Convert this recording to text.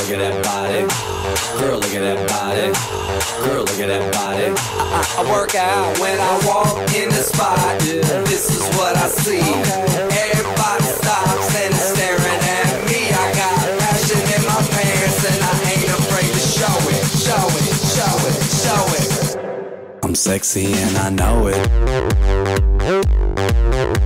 look at that body. Girl, look at that body. Girl, look at that body. I work out when I walk in the spot. This is what I see. Everybody stops and is staring at me. I got passion in my pants and I ain't afraid to show it. Show it, show it, show it. I'm sexy and I know it.